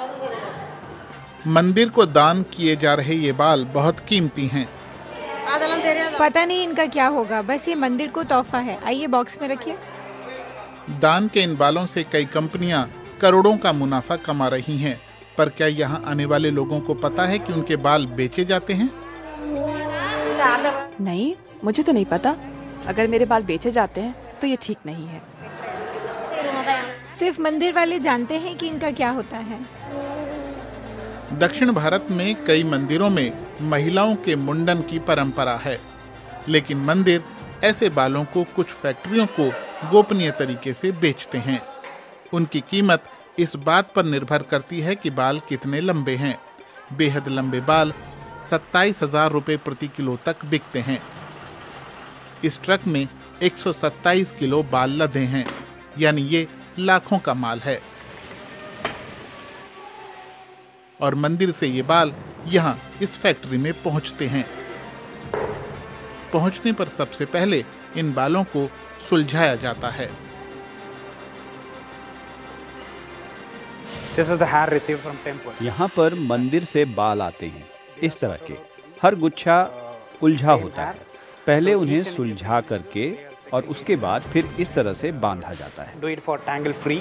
मंदिर को दान किए जा रहे ये बाल बहुत कीमती हैं। पता नहीं इनका क्या होगा, बस ये मंदिर को तोहफा है। आइए बॉक्स में रखिए। दान के इन बालों से कई कंपनियां करोड़ों का मुनाफा कमा रही हैं, पर क्या यहाँ आने वाले लोगों को पता है कि उनके बाल बेचे जाते हैं? नहीं, मुझे तो नहीं पता। अगर मेरे बाल बेचे जाते हैं तो ये ठीक नहीं है। सिर्फ मंदिर वाले जानते हैं कि इनका क्या होता है। दक्षिण भारत में कई मंदिरों में महिलाओं के मुंडन की परंपरा है, लेकिन मंदिर ऐसे बालों को कुछ फैक्ट्रियों को गोपनीय तरीके से बेचते हैं। उनकी कीमत इस बात पर निर्भर करती है कि बाल कितने लंबे हैं। बेहद लंबे बाल 27,000 रुपये प्रति किलो तक बिकते हैं। इस ट्रक में 127 किलो बाल लदे हैं, यानी ये लाखों का माल है। और मंदिर से ये बाल यहाँ इस फैक्ट्री में पहुँचते हैं। पहुँचने पर सबसे पहले इन बालों को सुलझाया जाता है। यहाँ पर मंदिर से बाल आते हैं, इस तरह के। हर गुच्छा उलझा होता है। पहले उन्हें सुलझा करके और उसके बाद फिर इस तरह से बांधा जाता है।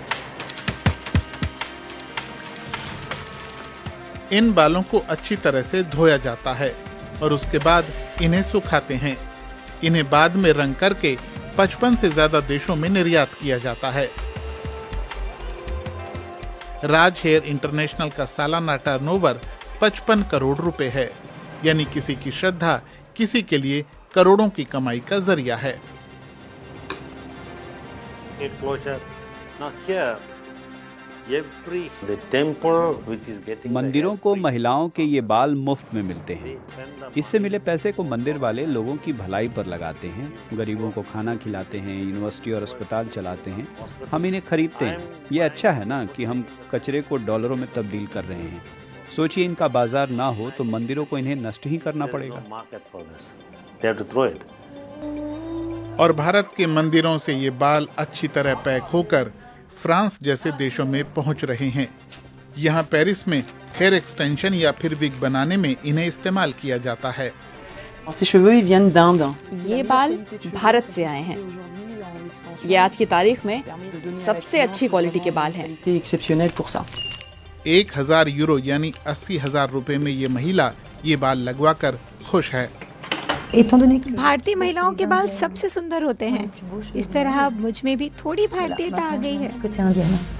इन बालों को अच्छी तरह से धोया जाता है और उसके बाद इन्हें सुखाते हैं। इन्हें बाद में रंग करके 55 से ज्यादा देशों में निर्यात किया जाता है। राज हेयर इंटरनेशनल का सालाना टर्नओवर 55 करोड़ रुपए है, यानी किसी की श्रद्धा किसी के लिए करोड़ों की कमाई का जरिया है। मंदिरों को महिलाओं के ये बाल मुफ्त में मिलते हैं। इससे मिले पैसे को मंदिर वाले लोगों की भलाई पर लगाते हैं। गरीबों को खाना खिलाते हैं, यूनिवर्सिटी और अस्पताल चलाते हैं। हम इन्हें खरीदते हैं। ये अच्छा है ना कि हम कचरे को डॉलरों में तब्दील कर रहे हैं। सोचिए, इनका बाजार ना हो तो मंदिरों को इन्हें नष्ट ही करना पड़ेगा। और भारत के मंदिरों से ये बाल अच्छी तरह पैक होकर फ्रांस जैसे देशों में पहुंच रहे हैं। यहाँ पेरिस में हेयर एक्सटेंशन या फिर विग बनाने में इन्हें इस्तेमाल किया जाता है। ये बाल भारत से आए हैं। ये आज की तारीख में सबसे अच्छी क्वालिटी के बाल हैं। 1,000 यूरो यानी 80,000 रुपए में ये महिला ये बाल लगवाकर खुश है। भारतीय महिलाओं के बाल सबसे सुंदर होते हैं। इस तरह अब मुझ में भी थोड़ी भारतीयता आ गई है।